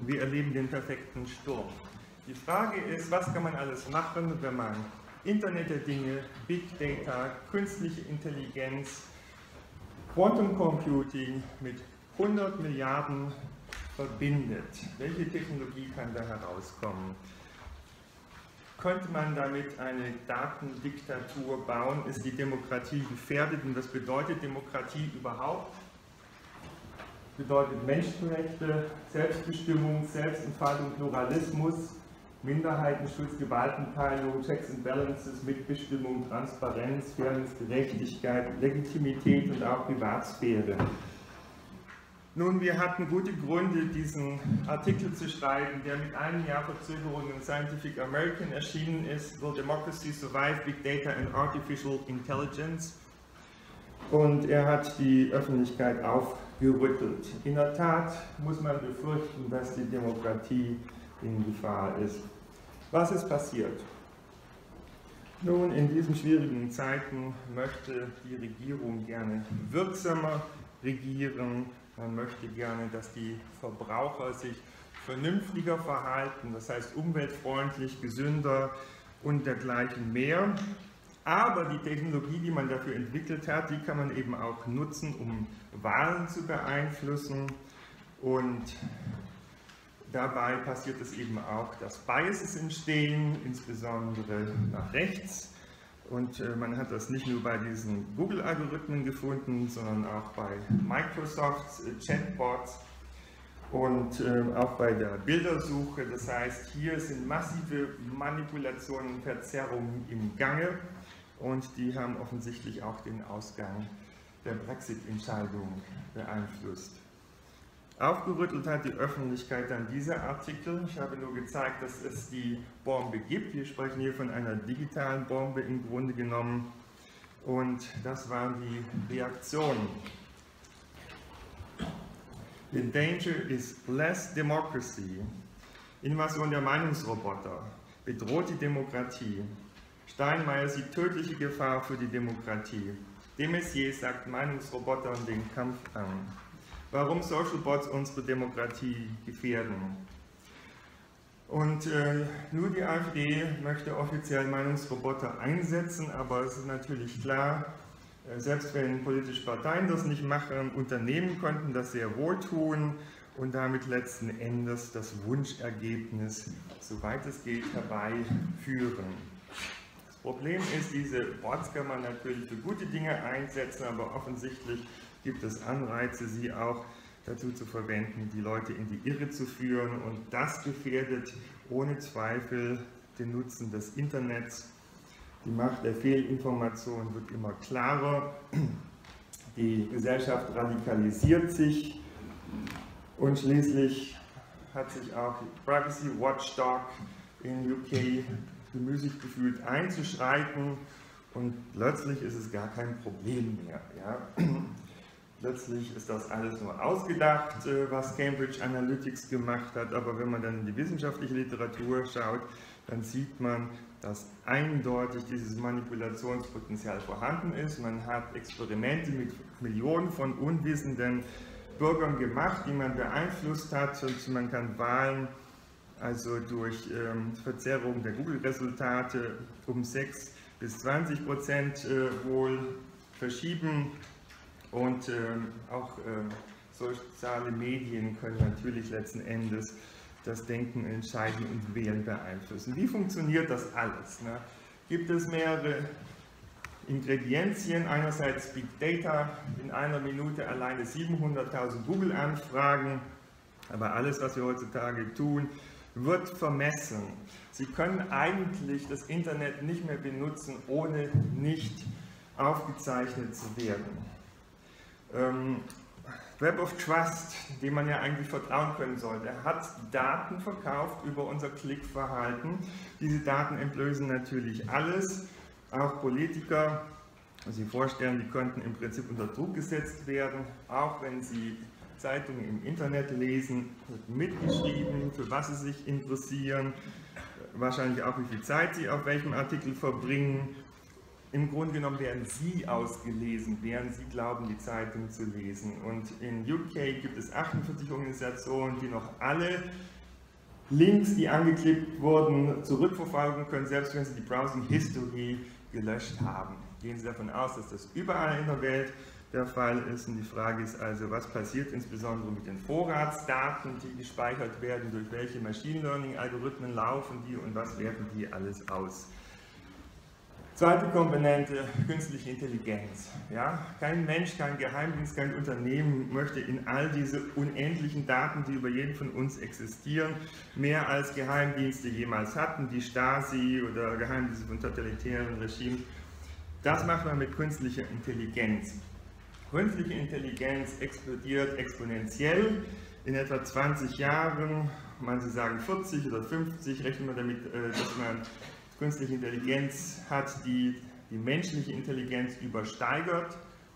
Wir erleben den perfekten Sturm. Die Frage ist, was kann man alles machen, wenn man Internet der Dinge, Big Data, künstliche Intelligenz, Quantum Computing mit 100 Milliarden verbindet. Welche Technologie kann da herauskommen? Könnte man damit eine Datendiktatur bauen? Ist die Demokratie gefährdet? Und was bedeutet Demokratie überhaupt? Bedeutet Menschenrechte, Selbstbestimmung, Selbstentfaltung, Pluralismus, Minderheitenschutz, Gewaltenteilung, Checks and Balances, Mitbestimmung, Transparenz, Fairness, Gerechtigkeit, Legitimität und auch Privatsphäre. Nun, wir hatten gute Gründe, diesen Artikel zu schreiben, der mit einem Jahr Verzögerung in Scientific American erschienen ist, Will Democracy Survive Big Data and Artificial Intelligence? Und er hat die Öffentlichkeit aufgerüttelt. In der Tat muss man befürchten, dass die Demokratie in Gefahr ist. Was ist passiert? Nun, in diesen schwierigen Zeiten möchte die Regierung gerne wirksamer regieren. Man möchte gerne, dass die Verbraucher sich vernünftiger verhalten, das heißt umweltfreundlich, gesünder und dergleichen mehr. Aber die Technologie, die man dafür entwickelt hat, die kann man eben auch nutzen, um Wahlen zu beeinflussen. Und dabei passiert es eben auch, dass Biases entstehen, insbesondere nach rechts. Und man hat das nicht nur bei diesen Google-Algorithmen gefunden, sondern auch bei Microsofts Chatbots und auch bei der Bildersuche. Das heißt, hier sind massive Manipulationen und Verzerrungen im Gange und die haben offensichtlich auch den Ausgang der Brexit-Entscheidung beeinflusst. Aufgerüttelt hat die Öffentlichkeit dann dieser Artikel. Ich habe nur gezeigt, dass es die Bombe gibt. Wir sprechen hier von einer digitalen Bombe im Grunde genommen. Und das waren die Reaktionen. The danger is less democracy. Invasion der Meinungsroboter bedroht die Demokratie. Steinmeier sieht tödliche Gefahr für die Demokratie. De Maizière sagt Meinungsrobotern den Kampf an. Warum Social Bots unsere Demokratie gefährden. Und nur die AfD möchte offiziell Meinungsroboter einsetzen, aber es ist natürlich klar, selbst wenn politische Parteien das nicht machen, Unternehmen könnten das sehr wohl tun und damit letzten Endes das Wunschergebnis, soweit es geht, herbeiführen. Das Problem ist, diese Bots kann man natürlich für gute Dinge einsetzen, aber offensichtlich gibt es Anreize, sie auch dazu zu verwenden, die Leute in die Irre zu führen, und das gefährdet ohne Zweifel den Nutzen des Internets. Die Macht der Fehlinformation wird immer klarer, die Gesellschaft radikalisiert sich und schließlich hat sich auch die Privacy Watchdog in UK bemüßigt gefühlt einzuschreiten und plötzlich ist es gar kein Problem mehr. Ja? Plötzlich ist das alles nur ausgedacht, was Cambridge Analytics gemacht hat, aber wenn man dann in die wissenschaftliche Literatur schaut, dann sieht man, dass eindeutig dieses Manipulationspotenzial vorhanden ist. Man hat Experimente mit Millionen von unwissenden Bürgern gemacht, die man beeinflusst hat, und man kann Wahlen also durch Verzerrung der Google-Resultate um 6 bis 20% wohl verschieben. Und auch soziale Medien können natürlich letzten Endes das Denken, Entscheiden und Wählen beeinflussen. Wie funktioniert das alles? Ne? Gibt es mehrere Ingredienzien? Einerseits Big Data, in einer Minute alleine 700.000 Google-Anfragen, aber alles, was wir heutzutage tun, wird vermessen. Sie können eigentlich das Internet nicht mehr benutzen, ohne nicht aufgezeichnet zu werden. Web of Trust, dem man ja eigentlich vertrauen können sollte, hat Daten verkauft über unser Klickverhalten. Diese Daten entblößen natürlich alles, auch Politiker. Also Sie vorstellen, die könnten im Prinzip unter Druck gesetzt werden, auch wenn sie Zeitungen im Internet lesen, wird mitgeschrieben, für was sie sich interessieren, wahrscheinlich auch wie viel Zeit sie auf welchem Artikel verbringen. Im Grunde genommen werden Sie ausgelesen, während Sie glauben, die Zeitung zu lesen. Und in UK gibt es 48 Organisationen, die noch alle Links, die angeklickt wurden, zurückverfolgen können, selbst wenn Sie die Browsing History gelöscht haben. Gehen Sie davon aus, dass das überall in der Welt der Fall ist. Und die Frage ist also, was passiert insbesondere mit den Vorratsdaten, die gespeichert werden, durch welche Machine Learning-Algorithmen laufen die und was werten die alles aus. Zweite Komponente, künstliche Intelligenz. Ja, kein Mensch, kein Geheimdienst, kein Unternehmen möchte in all diese unendlichen Daten, die über jeden von uns existieren, mehr als Geheimdienste jemals hatten, die Stasi oder Geheimdienste von totalitären Regimen. Das macht man mit künstlicher Intelligenz. Künstliche Intelligenz explodiert exponentiell. In etwa 20 Jahren, manche sagen 40 oder 50, rechnen wir damit, dass man künstliche Intelligenz hat, die die menschliche Intelligenz übersteigt.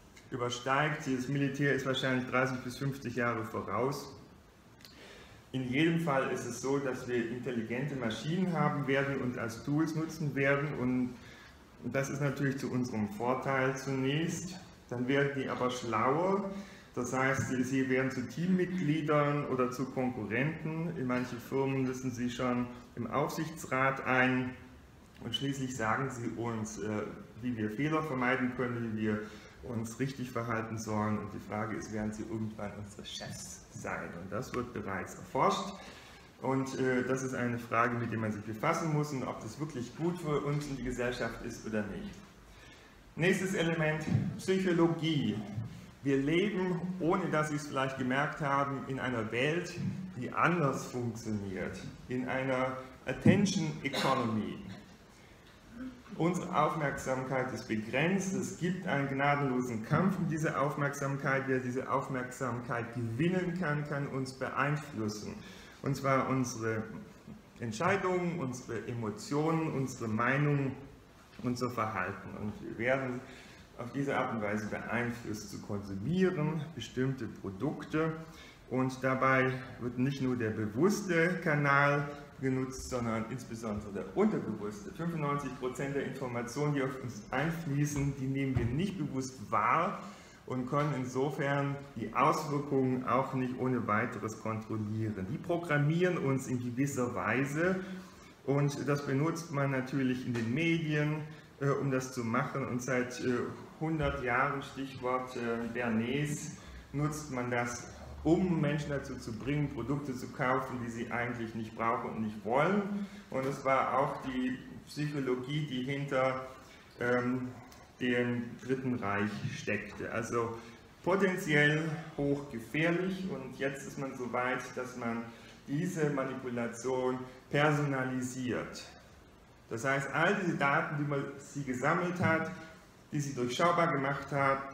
Das Militär ist wahrscheinlich 30 bis 50 Jahre voraus. In jedem Fall ist es so, dass wir intelligente Maschinen haben werden und als Tools nutzen werden. Und das ist natürlich zu unserem Vorteil zunächst. Dann werden die aber schlauer. Das heißt, sie werden zu Teammitgliedern oder zu Konkurrenten. In manchen Firmen müssen sie schon im Aufsichtsrat ein. Und schließlich sagen sie uns, wie wir Fehler vermeiden können, wie wir uns richtig verhalten sollen. Und die Frage ist, werden sie irgendwann unsere Chefs sein? Und das wird bereits erforscht. Und das ist eine Frage, mit der man sich befassen muss und ob das wirklich gut für uns und die Gesellschaft ist oder nicht. Nächstes Element, Psychologie. Wir leben, ohne dass Sie es vielleicht gemerkt haben, in einer Welt, die anders funktioniert, in einer Attention Economy. Unsere Aufmerksamkeit ist begrenzt, es gibt einen gnadenlosen Kampf um diese Aufmerksamkeit. Wer diese Aufmerksamkeit gewinnen kann, kann uns beeinflussen. Und zwar unsere Entscheidungen, unsere Emotionen, unsere Meinungen, unser Verhalten. Und wir werden auf diese Art und Weise beeinflusst zu konsumieren, bestimmte Produkte. Und dabei wird nicht nur der bewusste Kanal genutzt, sondern insbesondere der unterbewusste. 95% der Informationen, die auf uns einfließen, die nehmen wir nicht bewusst wahr und können insofern die Auswirkungen auch nicht ohne weiteres kontrollieren. Die programmieren uns in gewisser Weise und das benutzt man natürlich in den Medien, um das zu machen. Und seit 100 Jahren, Stichwort Bernays, nutzt man das, um Menschen dazu zu bringen, Produkte zu kaufen, die sie eigentlich nicht brauchen und nicht wollen. Und es war auch die Psychologie, die hinter dem Dritten Reich steckte. Also potenziell hochgefährlich, und jetzt ist man so weit, dass man diese Manipulation personalisiert. Das heißt, all diese Daten, die man sie gesammelt hat, die sie durchschaubar gemacht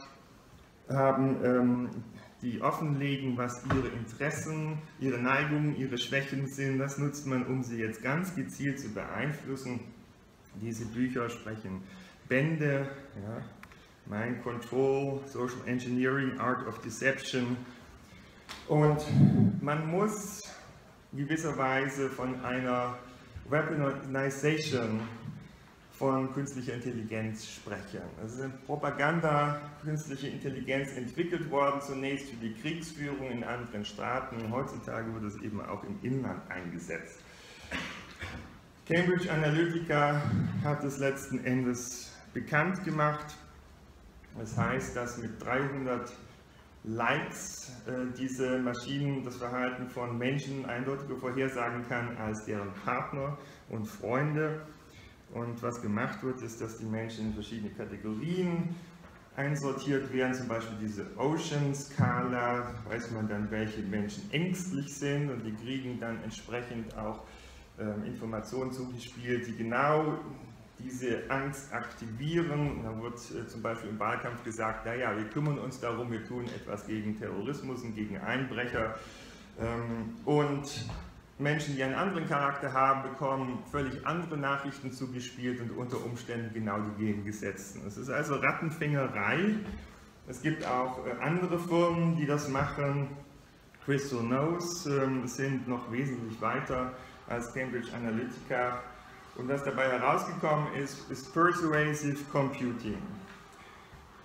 haben, die offenlegen, was ihre Interessen, ihre Neigungen, ihre Schwächen sind, das nutzt man, um sie jetzt ganz gezielt zu beeinflussen. Diese Bücher sprechen Bände, ja, Mind Control, Social Engineering, Art of Deception. Und man muss gewisserweise von einer Weaponization von künstlicher Intelligenz sprechen. Es ist in Propaganda künstliche Intelligenz entwickelt worden, zunächst für die Kriegsführung in anderen Staaten. Heutzutage wird es eben auch im Inland eingesetzt. Cambridge Analytica hat es letzten Endes bekannt gemacht. Das heißt, dass mit 300 Likes diese Maschinen das Verhalten von Menschen eindeutiger vorhersagen kann als deren Partner und Freunde. Und was gemacht wird, ist, dass die Menschen in verschiedene Kategorien einsortiert werden, zum Beispiel diese Ocean-Skala, weiß man dann, welche Menschen ängstlich sind, und die kriegen dann entsprechend auch Informationen zugespielt, die genau diese Angst aktivieren. Und dann wird zum Beispiel im Wahlkampf gesagt, naja, wir kümmern uns darum, wir tun etwas gegen Terrorismus und gegen Einbrecher. Und Menschen, die einen anderen Charakter haben, bekommen völlig andere Nachrichten zugespielt und unter Umständen genau die gegengesetzten. Es ist also Rattenfängerei. Es gibt auch andere Firmen, die das machen. Crystal Knows sind noch wesentlich weiter als Cambridge Analytica. Und was dabei herausgekommen ist, ist Persuasive Computing.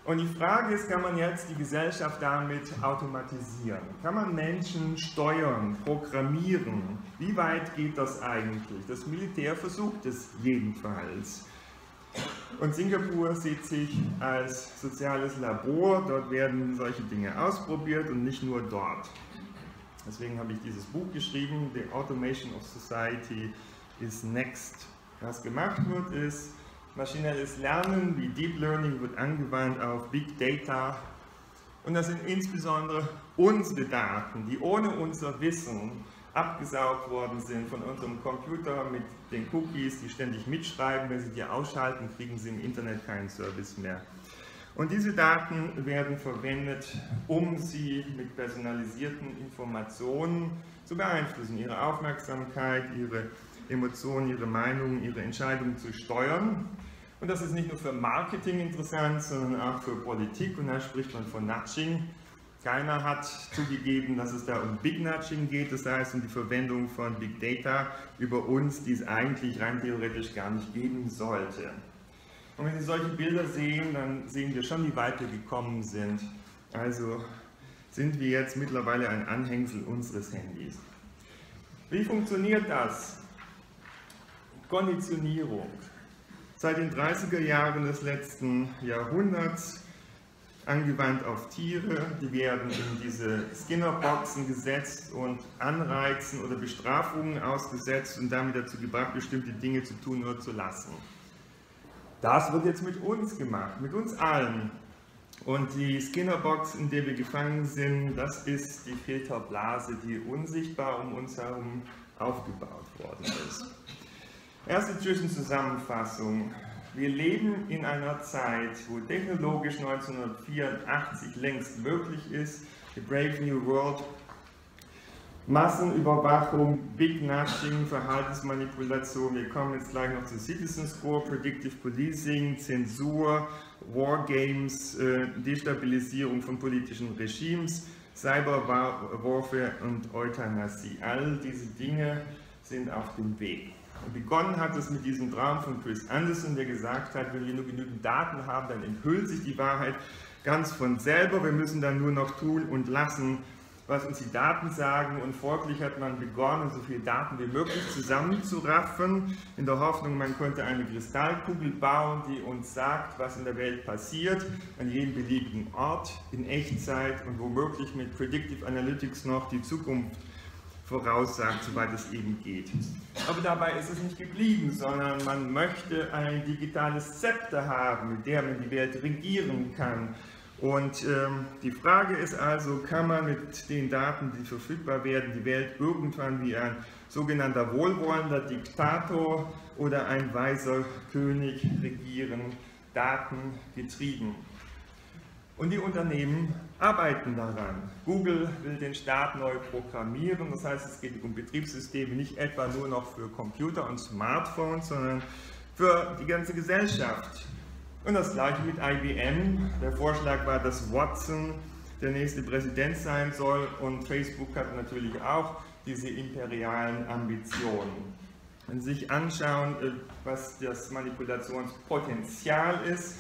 Und die Frage ist, kann man jetzt die Gesellschaft damit automatisieren? Kann man Menschen steuern, programmieren? Wie weit geht das eigentlich? Das Militär versucht es jedenfalls. Und Singapur sieht sich als soziales Labor, dort werden solche Dinge ausprobiert und nicht nur dort. Deswegen habe ich dieses Buch geschrieben, The Automation of Society is Next. Was gemacht wird, ist, maschinelles Lernen wie Deep Learning wird angewandt auf Big Data. Und das sind insbesondere unsere Daten, die ohne unser Wissen abgesaugt worden sind von unserem Computer mit den Cookies, die ständig mitschreiben. Wenn Sie die ausschalten, kriegen Sie im Internet keinen Service mehr. Und diese Daten werden verwendet, um Sie mit personalisierten Informationen zu beeinflussen, Ihre Aufmerksamkeit, Ihre Emotionen, Ihre Meinungen, Ihre Entscheidungen zu steuern. Und das ist nicht nur für Marketing interessant, sondern auch für Politik. Und da spricht man von Nudging. Keiner hat zugegeben, dass es da um Big Nudging geht, das heißt um die Verwendung von Big Data über uns, die es eigentlich rein theoretisch gar nicht geben sollte. Und wenn Sie solche Bilder sehen, dann sehen wir schon, wie weit wir gekommen sind. Also sind wir jetzt mittlerweile ein Anhängsel unseres Handys. Wie funktioniert das? Konditionierung. Seit den 30er Jahren des letzten Jahrhunderts angewandt auf Tiere, die werden in diese Skinner-Boxen gesetzt und Anreizen oder Bestrafungen ausgesetzt und damit dazu gebracht, bestimmte Dinge zu tun oder zu lassen. Das wird jetzt mit uns gemacht, mit uns allen. Und die Skinner-Box, in der wir gefangen sind, das ist die Filterblase, die unsichtbar um uns herum aufgebaut worden ist. Erste Zwischenzusammenfassung. Wir leben in einer Zeit, wo technologisch 1984 längst möglich ist, the Brave New World, Massenüberwachung, Big Nudging, Verhaltensmanipulation, wir kommen jetzt gleich noch zu Citizen Score, Predictive Policing, Zensur, Wargames, Destabilisierung von politischen Regimes, Cyberwarfare und Euthanasie. All diese Dinge sind auf dem Weg. Und begonnen hat es mit diesem Traum von Chris Anderson, der gesagt hat, wenn wir nur genügend Daten haben, dann enthüllt sich die Wahrheit ganz von selber. Wir müssen dann nur noch tun und lassen, was uns die Daten sagen. Und folglich hat man begonnen, so viele Daten wie möglich zusammenzuraffen, in der Hoffnung, man könnte eine Kristallkugel bauen, die uns sagt, was in der Welt passiert, an jedem beliebigen Ort, in Echtzeit und womöglich mit Predictive Analytics noch die Zukunft voraussagt, soweit es eben geht. Aber dabei ist es nicht geblieben, sondern man möchte ein digitales Zepter haben, mit dem man die Welt regieren kann. Und die Frage ist also, kann man mit den Daten, die verfügbar werden, die Welt irgendwann wie ein sogenannter wohlwollender Diktator oder ein weiser König regieren, datengetrieben. Und die Unternehmen arbeiten daran. Google will den Staat neu programmieren, das heißt, es geht um Betriebssysteme nicht etwa nur noch für Computer und Smartphones, sondern für die ganze Gesellschaft. Und das gleiche mit IBM. Der Vorschlag war, dass Watson der nächste Präsident sein soll und Facebook hat natürlich auch diese imperialen Ambitionen. Wenn Sie sich anschauen, was das Manipulationspotenzial ist,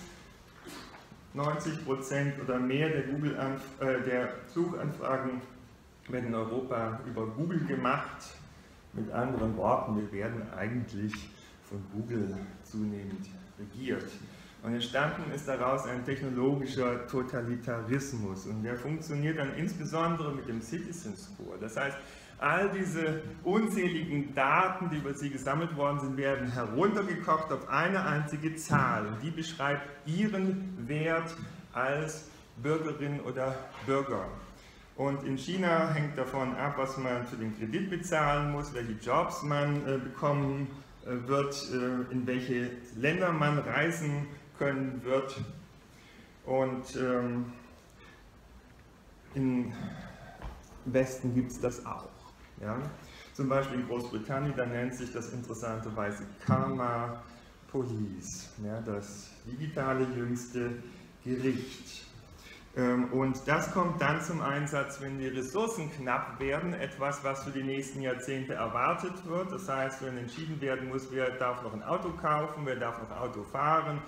90% oder mehr der Suchanfragen werden in Europa über Google gemacht. Mit anderen Worten, wir werden eigentlich von Google zunehmend regiert. Und entstanden ist daraus ein technologischer Totalitarismus und der funktioniert dann insbesondere mit dem Citizen Score. Das heißt, all diese unzähligen Daten, die über Sie gesammelt worden sind, werden heruntergekocht auf eine einzige Zahl und die beschreibt Ihren Wert als Bürgerin oder Bürger. Und in China hängt davon ab, was man für den Kredit bezahlen muss, welche Jobs man bekommen wird, in welche Länder man reisen können wird. Und im Westen gibt es das auch. Ja? Zum Beispiel in Großbritannien, da nennt sich das interessanterweise Karma Police, ja, das digitale jüngste Gericht. Und das kommt dann zum Einsatz, wenn die Ressourcen knapp werden, etwas, was für die nächsten Jahrzehnte erwartet wird. Das heißt, wenn entschieden werden muss, wer darf noch ein Auto kaufen, wer darf noch Auto fahren,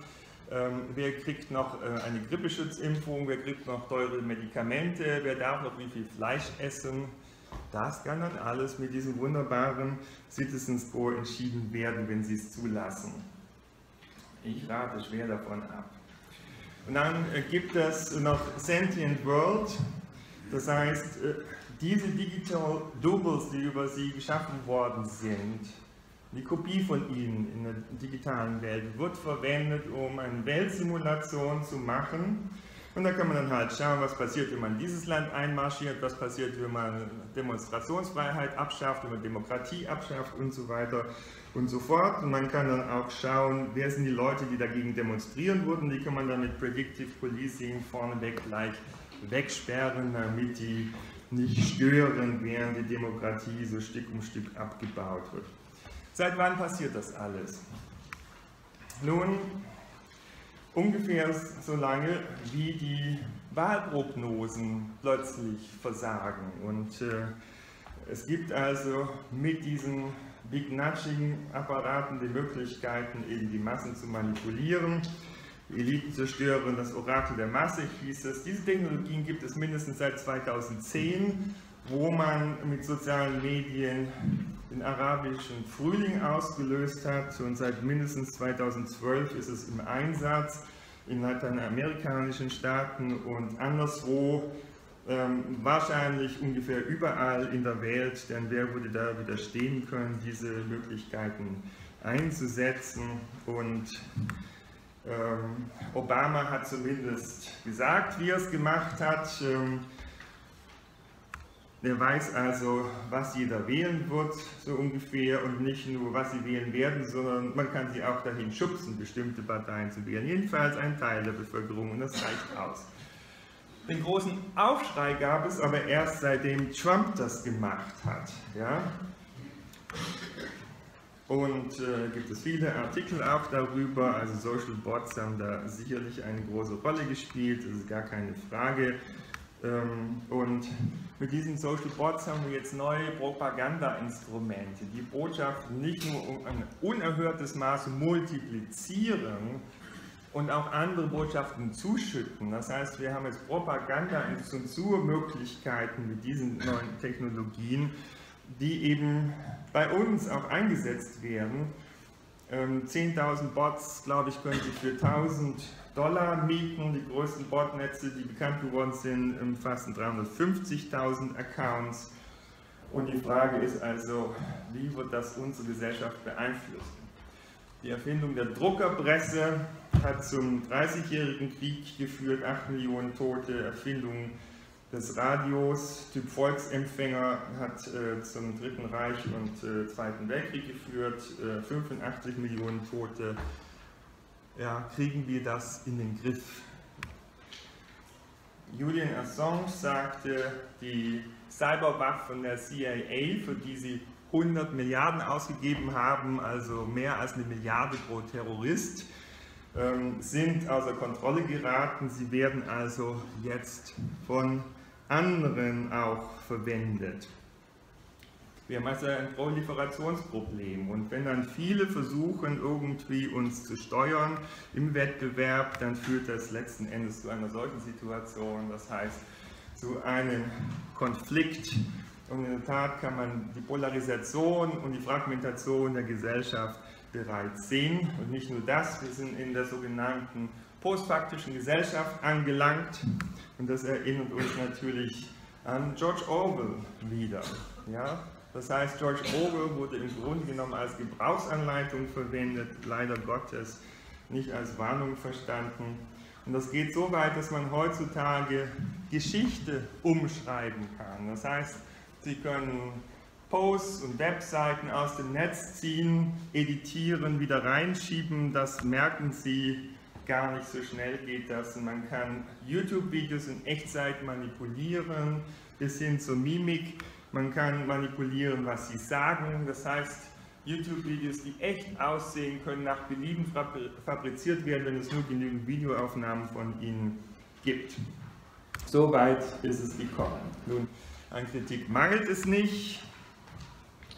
wer kriegt noch eine Grippeschutzimpfung, wer kriegt noch teure Medikamente, wer darf noch wie viel Fleisch essen. Das kann dann alles mit diesem wunderbaren Citizens Score entschieden werden, wenn Sie es zulassen. Ich rate schwer davon ab. Und dann gibt es noch Sentient World, das heißt, diese Digital Doubles, die über Sie geschaffen worden sind, die Kopie von Ihnen in der digitalen Welt wird verwendet, um eine Weltsimulation zu machen. Und da kann man dann halt schauen, was passiert, wenn man dieses Land einmarschiert, was passiert, wenn man Demonstrationsfreiheit abschafft, wenn man Demokratie abschafft und so weiter und so fort. Und man kann dann auch schauen, wer sind die Leute, die dagegen demonstrieren wurden. Die kann man dann mit Predictive Policing vorneweg gleich wegsperren, damit die nicht stören, während die Demokratie so Stück um Stück abgebaut wird. Seit wann passiert das alles? Nun, ungefähr so lange, wie die Wahlprognosen plötzlich versagen. Und es gibt also mit diesen Big Nudging-Apparaten die Möglichkeiten, eben die Massen zu manipulieren. Die Eliten zerstören, das Orakel der Masse hieß es. Diese Technologien gibt es mindestens seit 2010, wo man mit sozialen Medien den arabischen Frühling ausgelöst hat, und seit mindestens 2012 ist es im Einsatz in lateinamerikanischen Staaten und anderswo, wahrscheinlich ungefähr überall in der Welt, denn wer würde da widerstehen können, diese Möglichkeiten einzusetzen. Und Obama hat zumindest gesagt, wie er es gemacht hat. Er weiß also, was jeder wählen wird, so ungefähr, und nicht nur, was sie wählen werden, sondern man kann sie auch dahin schubsen, bestimmte Parteien zu wählen. Jedenfalls ein Teil der Bevölkerung, und das reicht aus. Den großen Aufschrei gab es aber erst, seitdem Trump das gemacht hat. Ja? Und gibt es viele Artikel auch darüber, also Social Bots haben da sicherlich eine große Rolle gespielt, das ist gar keine Frage. Und mit diesen Social Bots haben wir jetzt neue Propaganda-Instrumente, die Botschaften nicht nur um ein unerhörtes Maß multiplizieren und auch andere Botschaften zuschütten. Das heißt, wir haben jetzt Propaganda- und Zensurmöglichkeiten mit diesen neuen Technologien, die eben bei uns auch eingesetzt werden. 10.000 Bots, glaube ich, können Sie für $1.000 mieten. Die größten Botnetze, die bekannt geworden sind, umfassen 350.000 Accounts. Und die Frage ist also, wie wird das unsere Gesellschaft beeinflussen? Die Erfindung der Druckerpresse hat zum 30-jährigen Krieg geführt, 8 Millionen Tote. Erfindung des Radios, Typ Volksempfänger, hat zum Dritten Reich und Zweiten Weltkrieg geführt, 85 Millionen Tote. Ja, kriegen wir das in den Griff? Julian Assange sagte, die Cyberwaffen der CIA, für die sie 100 Milliarden ausgegeben haben, also mehr als 1 Milliarde pro Terrorist, sind außer Kontrolle geraten. Sie werden also jetzt von anderen auch verwendet. Wir haben also ein Proliferationsproblem, und wenn dann viele versuchen, irgendwie uns zu steuern im Wettbewerb, dann führt das letzten Endes zu einer solchen Situation, das heißt zu einem Konflikt. Und in der Tat kann man die Polarisation und die Fragmentation der Gesellschaft bereits sehen. Und nicht nur das, wir sind in der sogenannten postfaktischen Gesellschaft angelangt, und das erinnert uns natürlich an George Orwell wieder. Ja? Das heißt, George Orwell wurde im Grunde genommen als Gebrauchsanleitung verwendet, leider Gottes nicht als Warnung verstanden. Und das geht so weit, dass man heutzutage Geschichte umschreiben kann. Das heißt, Sie können Posts und Webseiten aus dem Netz ziehen, editieren, wieder reinschieben, das merken Sie gar nicht, so schnell geht das. Und man kann YouTube-Videos in Echtzeit manipulieren, bis hin zur Mimik. Man kann manipulieren, was Sie sagen, das heißt, YouTube-Videos, die echt aussehen, können nach Belieben fabriziert werden, wenn es nur genügend Videoaufnahmen von Ihnen gibt. So weit ist es gekommen. Nun, an Kritik mangelt es nicht.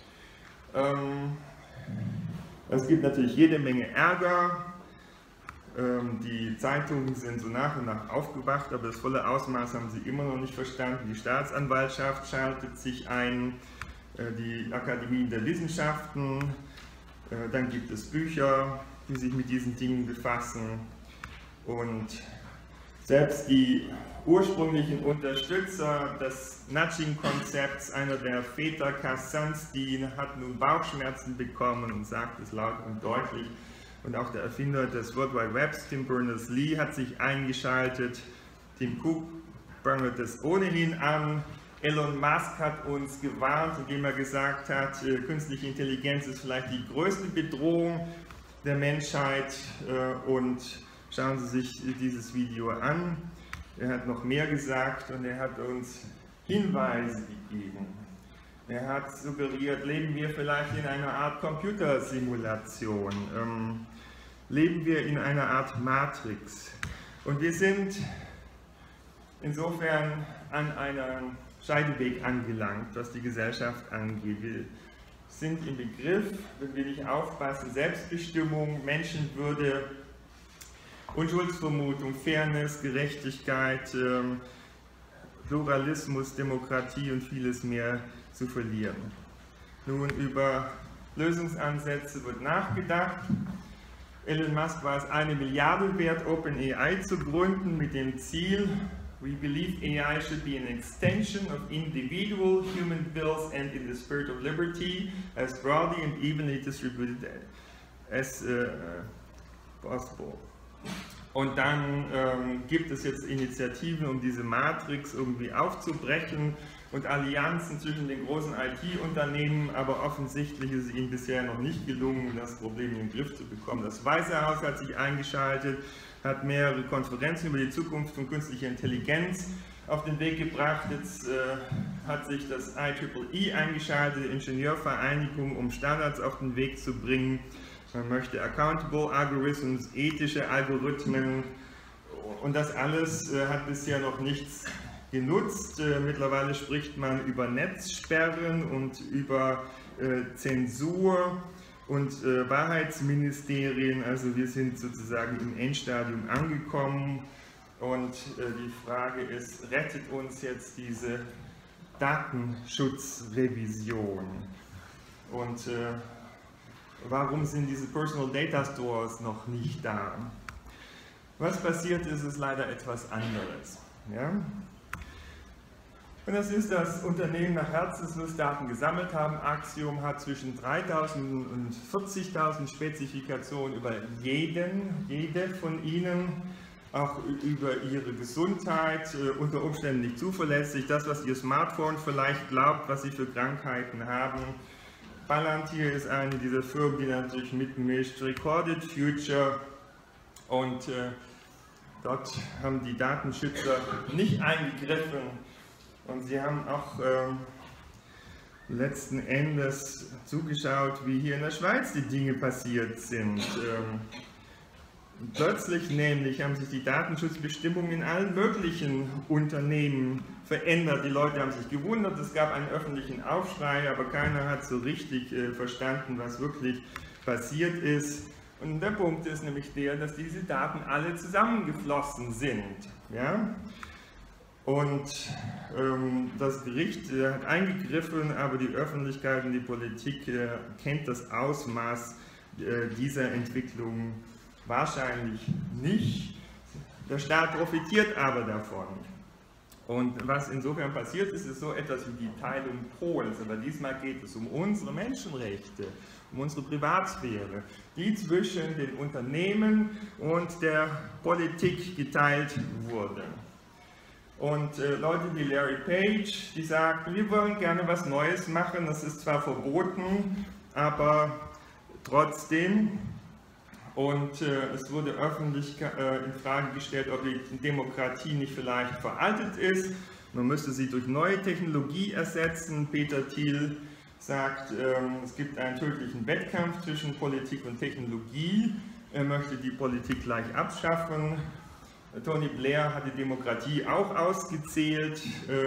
Es gibt natürlich jede Menge Ärger. Die Zeitungen sind so nach und nach aufgewacht, aber das volle Ausmaß haben sie immer noch nicht verstanden. Die Staatsanwaltschaft schaltet sich ein, die Akademien der Wissenschaften, dann gibt es Bücher, die sich mit diesen Dingen befassen, und selbst die ursprünglichen Unterstützer des Nudging-Konzepts, einer der Väter Kassansky, hat nun Bauchschmerzen bekommen und sagt es laut und deutlich. Und auch der Erfinder des World Wide Webs, Tim Berners-Lee, hat sich eingeschaltet. Tim Cook prangert es ohnehin an. Elon Musk hat uns gewarnt, indem er gesagt hat, künstliche Intelligenz ist vielleicht die größte Bedrohung der Menschheit. Und schauen Sie sich dieses Video an. Er hat noch mehr gesagt und er hat uns Hinweise gegeben. Er hat suggeriert, leben wir vielleicht in einer Art Computersimulation, leben wir in einer Art Matrix. Und wir sind insofern an einem Scheideweg angelangt, was die Gesellschaft angeht. Wir sind im Begriff, wenn wir nicht aufpassen, Selbstbestimmung, Menschenwürde, Unschuldsvermutung, Fairness, Gerechtigkeit, Pluralismus, Demokratie und vieles mehr zu verlieren. Nun, über Lösungsansätze wird nachgedacht. Elon Musk war es 1 Milliarde wert, OpenAI zu gründen mit dem Ziel, we believe AI should be an extension of individual human wills and in the spirit of liberty as broadly and evenly distributed as possible. Und dann gibt es jetzt Initiativen, um diese Matrix irgendwie aufzubrechen und Allianzen zwischen den großen IT-Unternehmen, aber offensichtlich ist es ihnen bisher noch nicht gelungen, das Problem in den Griff zu bekommen. Das Weiße Haus hat sich eingeschaltet, hat mehrere Konferenzen über die Zukunft von künstlicher Intelligenz auf den Weg gebracht. Jetzt hat sich das IEEE eingeschaltet, die Ingenieurvereinigung, um Standards auf den Weg zu bringen. Man möchte Accountable Algorithms, ethische Algorithmen, und das alles hat bisher noch nichts genutzt. Mittlerweile spricht man über Netzsperren und über Zensur und Wahrheitsministerien. Also wir sind sozusagen im Endstadium angekommen, und die Frage ist, rettet uns jetzt diese Datenschutzrevision? Und warum sind diese Personal Data Stores noch nicht da? Was passiert ist, ist leider etwas anderes. Ja? Und das ist, dass Unternehmen nach Herzenslust Daten gesammelt haben. Axiom hat zwischen 3.000 und 40.000 Spezifikationen über jede von ihnen, auch über ihre Gesundheit, unter Umständen nicht zuverlässig. Das, was ihr Smartphone vielleicht glaubt, was sie für Krankheiten haben. Palantir ist eine dieser Firmen, die natürlich mitmischt, Recorded Future, und dort haben die Datenschützer nicht eingegriffen, und sie haben auch letzten Endes zugeschaut, wie hier in der Schweiz die Dinge passiert sind. Plötzlich nämlich haben sich die Datenschutzbestimmungen in allen möglichen Unternehmen verändert. Die Leute haben sich gewundert, es gab einen öffentlichen Aufschrei, aber keiner hat so richtig verstanden, was wirklich passiert ist. Und der Punkt ist nämlich der, dass diese Daten alle zusammengeflossen sind. Ja? Und das Gericht hat eingegriffen, aber die Öffentlichkeit und die Politik kennt das Ausmaß dieser Entwicklung wahrscheinlich nicht. Der Staat profitiert aber davon. Und was insofern passiert ist, ist so etwas wie die Teilung Polens. Aber diesmal geht es um unsere Menschenrechte, um unsere Privatsphäre, die zwischen den Unternehmen und der Politik geteilt wurde. Und Leute wie Larry Page, die sagten, wir wollen gerne was Neues machen, das ist zwar verboten, aber trotzdem. Und es wurde öffentlich in Frage gestellt, ob die Demokratie nicht vielleicht veraltet ist. Man müsste sie durch neue Technologie ersetzen. Peter Thiel sagt, es gibt einen tödlichen Wettkampf zwischen Politik und Technologie. Er möchte die Politik gleich abschaffen. Tony Blair hat die Demokratie auch ausgezählt.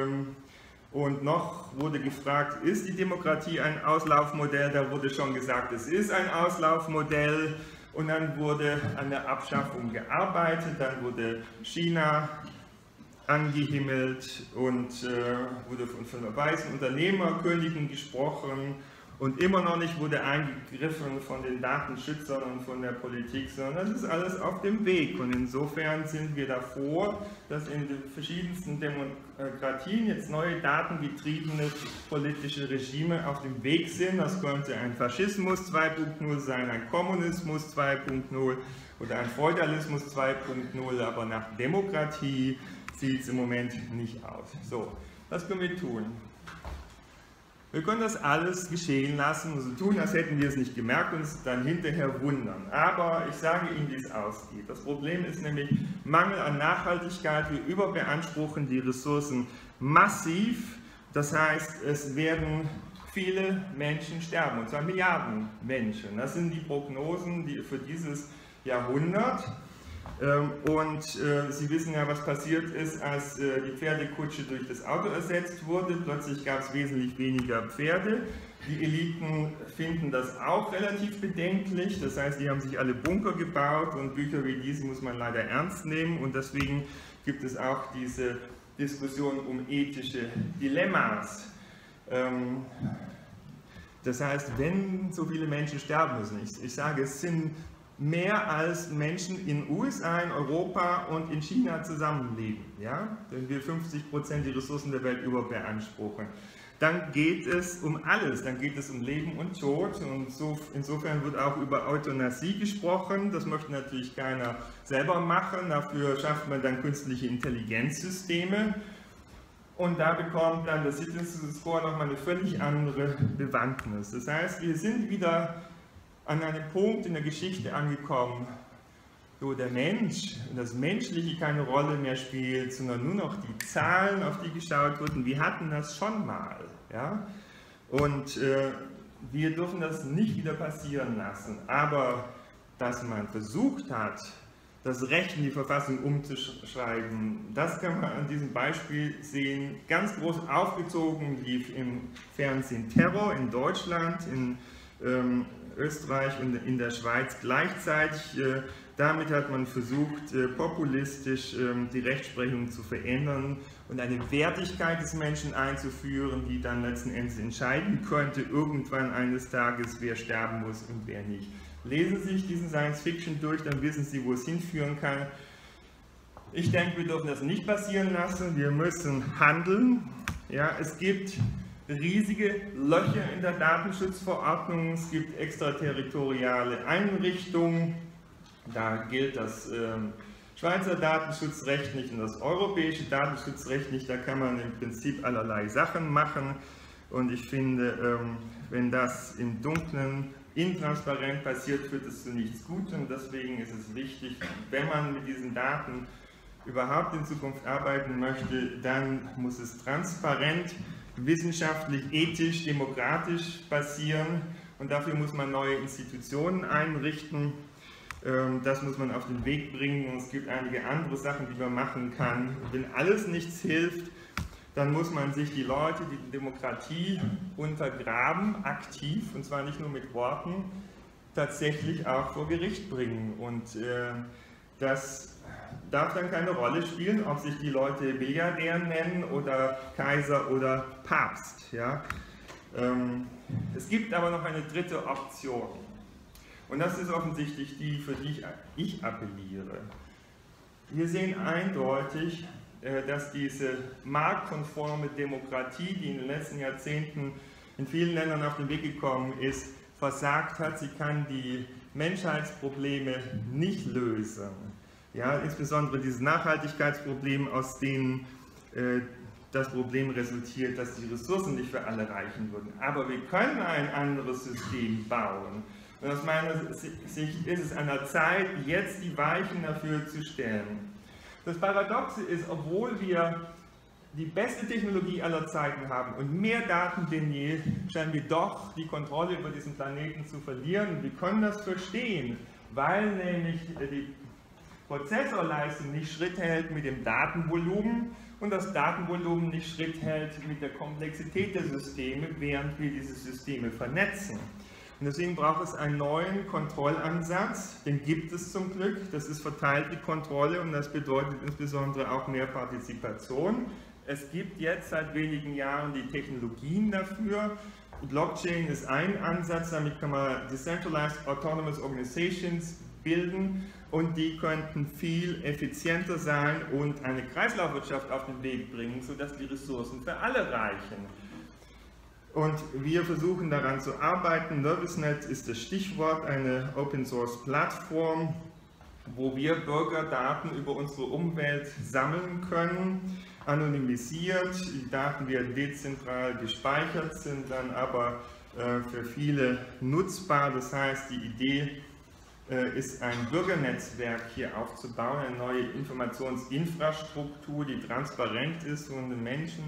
Und noch wurde gefragt, ist die Demokratie ein Auslaufmodell? Da wurde schon gesagt, es ist ein Auslaufmodell. Und dann wurde an der Abschaffung gearbeitet, dann wurde China angehimmelt und wurde von weißen Unternehmerkönigen gesprochen. Und immer noch nicht wurde eingegriffen von den Datenschützern und von der Politik, sondern das ist alles auf dem Weg. Und insofern sind wir davor, dass in den verschiedensten Demokratien jetzt neue datengetriebene politische Regime auf dem Weg sind. Das könnte ein Faschismus 2.0 sein, ein Kommunismus 2.0 oder ein Feudalismus 2.0, aber nach Demokratie sieht es im Moment nicht aus. So, was können wir tun? Wir können das alles geschehen lassen und so tun, als hätten wir es nicht gemerkt und uns dann hinterher wundern. Aber ich sage Ihnen, wie es ausgeht. Das Problem ist nämlich Mangel an Nachhaltigkeit. Wir überbeanspruchen die Ressourcen massiv. Das heißt, es werden viele Menschen sterben, und zwar Milliarden Menschen. Das sind die Prognosen für dieses Jahrhundert. Und Sie wissen ja, was passiert ist, als die Pferdekutsche durch das Auto ersetzt wurde. Plötzlich gab es wesentlich weniger Pferde. Die Eliten finden das auch relativ bedenklich. Das heißt, die haben sich alle Bunker gebaut und Bücher wie diese muss man leider ernst nehmen. Und deswegen gibt es auch diese Diskussion um ethische Dilemmas. Das heißt, wenn so viele Menschen sterben müssen, ich sage, es sind mehr als Menschen in den USA, in Europa und in China zusammenleben, ja? Wenn wir 50% die Ressourcen der Welt überbeanspruchen, dann geht es um alles, dann geht es um Leben und Tod und insofern wird auch über Euthanasie gesprochen. Das möchte natürlich keiner selber machen, dafür schafft man dann künstliche Intelligenzsysteme und da bekommt dann der Citizen Score nochmal eine völlig andere Bewandtnis. Das heißt, wir sind wieder an einem Punkt in der Geschichte angekommen, wo der Mensch und das Menschliche keine Rolle mehr spielt, sondern nur noch die Zahlen, auf die geschaut wird. Und wir hatten das schon mal. Ja? Und wir dürfen das nicht wieder passieren lassen. Aber dass man versucht hat, das Recht in die Verfassung umzuschreiben, das kann man an diesem Beispiel sehen. Ganz groß aufgezogen lief im Fernsehen Terror in Deutschland, in Österreich und in der Schweiz gleichzeitig. Damit hat man versucht, populistisch die Rechtsprechung zu verändern und eine Wertigkeit des Menschen einzuführen, die dann letzten Endes entscheiden könnte, irgendwann eines Tages, wer sterben muss und wer nicht. Lesen Sie sich diesen Science Fiction durch, dann wissen Sie, wo es hinführen kann. Ich denke, wir dürfen das nicht passieren lassen. Wir müssen handeln. Ja, es gibt riesige Löcher in der Datenschutzverordnung, es gibt extraterritoriale Einrichtungen, da gilt das Schweizer Datenschutzrecht nicht und das europäische Datenschutzrecht nicht, da kann man im Prinzip allerlei Sachen machen und ich finde, wenn das im Dunkeln intransparent passiert, führt es zu nichts Gutem und deswegen ist es wichtig, wenn man mit diesen Daten überhaupt in Zukunft arbeiten möchte, dann muss es transparent, wissenschaftlich, ethisch, demokratisch passieren und dafür muss man neue Institutionen einrichten. Das muss man auf den Weg bringen und es gibt einige andere Sachen, die man machen kann. Und wenn alles nichts hilft, dann muss man sich die Leute, die die Demokratie untergraben, aktiv, und zwar nicht nur mit Worten, tatsächlich auch vor Gericht bringen. Und das darf dann keine Rolle spielen, ob sich die Leute Milliardär nennen oder Kaiser oder Papst. Ja? Es gibt aber noch eine dritte Option und das ist offensichtlich die, für die ich appelliere. Wir sehen eindeutig, dass diese marktkonforme Demokratie, die in den letzten Jahrzehnten in vielen Ländern auf den Weg gekommen ist, versagt hat. Sie kann die Menschheitsprobleme nicht lösen. Ja, insbesondere dieses Nachhaltigkeitsproblem, aus dem das Problem resultiert, dass die Ressourcen nicht für alle reichen würden. Aber wir können ein anderes System bauen. Und aus meiner Sicht ist es an der Zeit, jetzt die Weichen dafür zu stellen. Das Paradoxe ist, obwohl wir die beste Technologie aller Zeiten haben und mehr Daten denn je, scheinen wir doch die Kontrolle über diesen Planeten zu verlieren. Wir können das verstehen, weil nämlich die Prozessorleistung nicht Schritt hält mit dem Datenvolumen und das Datenvolumen nicht Schritt hält mit der Komplexität der Systeme, während wir diese Systeme vernetzen. Und Und deswegen braucht es einen neuen Kontrollansatz, den gibt es zum Glück, das ist verteilte Kontrolle und das bedeutet insbesondere auch mehr Partizipation. Es gibt jetzt seit wenigen Jahren die Technologien dafür. Blockchain ist ein Ansatz, damit kann man Decentralized Autonomous Organizations bilden und die könnten viel effizienter sein und eine Kreislaufwirtschaft auf den Weg bringen, sodass die Ressourcen für alle reichen. Und wir versuchen daran zu arbeiten. NervousNet ist das Stichwort, eine Open-Source-Plattform, wo wir Bürgerdaten über unsere Umwelt sammeln können, anonymisiert. Die Daten werden dezentral gespeichert, sind dann aber für viele nutzbar. Das heißt, die Idee ist ein Bürgernetzwerk hier aufzubauen, eine neue Informationsinfrastruktur, die transparent ist und von den Menschen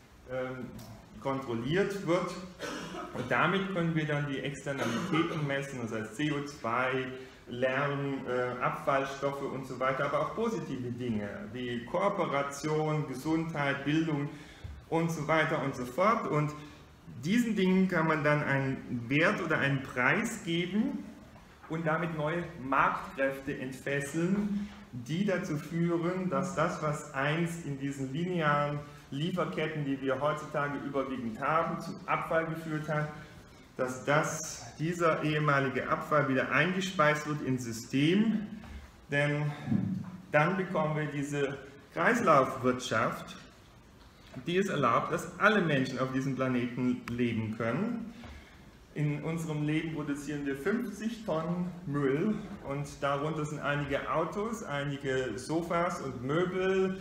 kontrolliert wird. Und damit können wir dann die Externalitäten messen, das heißt CO2, Lärm, Abfallstoffe und so weiter, aber auch positive Dinge wie Kooperation, Gesundheit, Bildung und so weiter und so fort. Und diesen Dingen kann man dann einen Wert oder einen Preis geben und damit neue Marktkräfte entfesseln, die dazu führen, dass das, was einst in diesen linearen Lieferketten, die wir heutzutage überwiegend haben, zu Abfall geführt hat, dass dieser ehemalige Abfall wieder eingespeist wird ins System, denn dann bekommen wir diese Kreislaufwirtschaft, die es erlaubt, dass alle Menschen auf diesem Planeten leben können. In unserem Leben produzieren wir 50 Tonnen Müll und darunter sind einige Autos, einige Sofas und Möbel,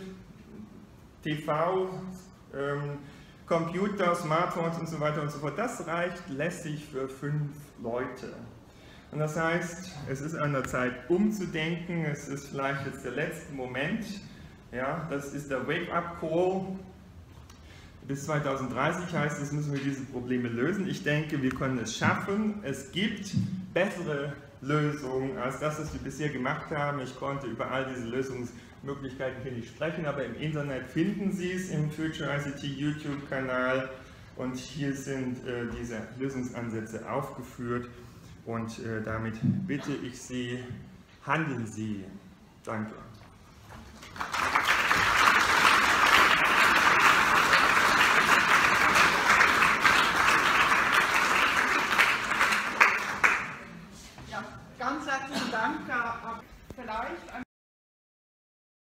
TV, Computer, Smartphones und so weiter und so fort. Das reicht lässig für 5 Leute. Und das heißt, es ist an der Zeit umzudenken, es ist vielleicht jetzt der letzte Moment, ja, das ist der Wake-up-Call. Bis 2030 heißt es, müssen wir diese Probleme lösen. Ich denke, wir können es schaffen. Es gibt bessere Lösungen als das, was wir bisher gemacht haben. Ich konnte über all diese Lösungsmöglichkeiten hier nicht sprechen, aber im Internet finden Sie es im Future ICT YouTube-Kanal und hier sind diese Lösungsansätze aufgeführt und damit bitte ich Sie, handeln Sie. Danke.